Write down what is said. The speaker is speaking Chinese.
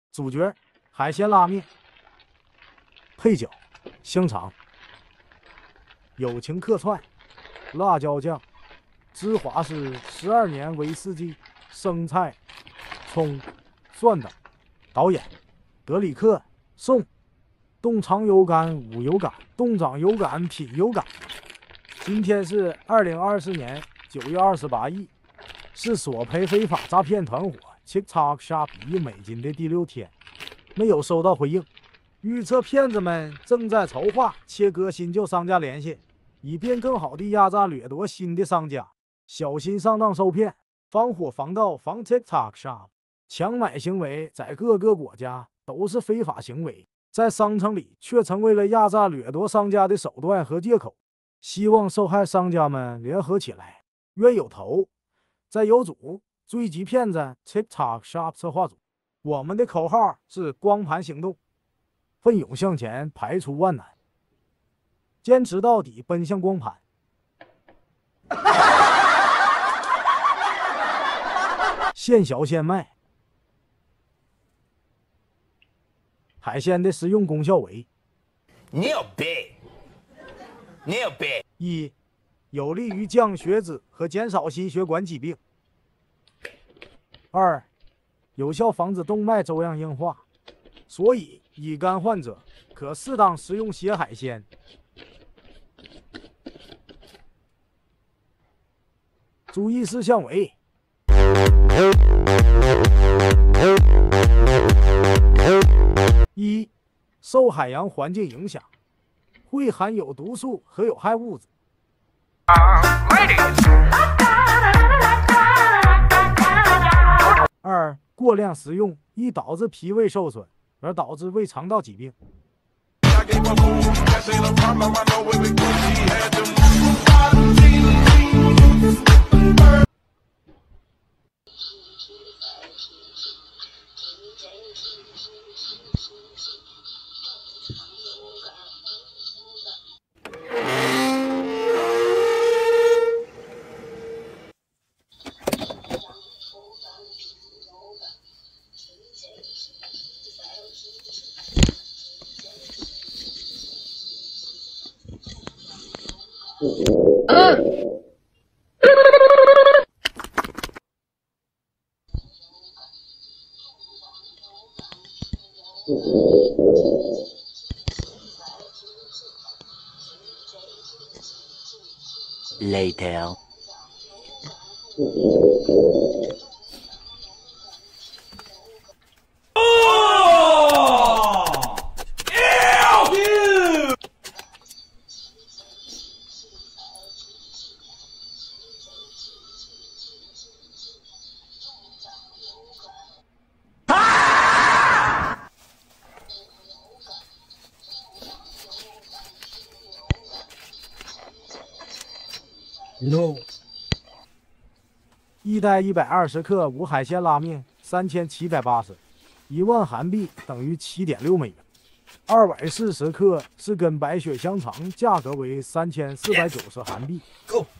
主角海鲜拉面，配角香肠、友情客串、辣椒酱、芝华士12年威士忌、生菜、葱、蒜等。导演德里克宋，动长有感5有感，动长有感品有感。今天是2024年9月28日，是索赔非法诈骗团伙 TikTok Shop 1亿美金的第6天，没有收到回应。预测骗子们正在筹划切割新旧商家联系，以便更好地压榨掠夺新的商家。小心上当受骗，防火防盗防 TikTok Shop。强买行为在各个国家都是非法行为，在商城里却成为了压榨掠夺商家的手段和借口。希望受害商家们联合起来，冤有头债有主，追击骗子。TikTok Shop 策划组，我们的口号是光盘行动，奋勇向前，排除万难，坚持到底，奔向光盘。现削现卖。海鲜的食用功效为：一、有利于降血脂和减少心血管疾病；二、有效防止动脉粥样硬化，所以乙肝患者可适当食用血海鲜。注意事项为：一、受海洋环境影响，会含有毒素和有害物质。二、过量食用易导致脾胃受损，而导致胃肠道疾病。 Later. No， 一袋120克无海鲜拉面3780， 1万韩币等于7.6美元。240克是根白雪香肠，价格为3490韩币。Go。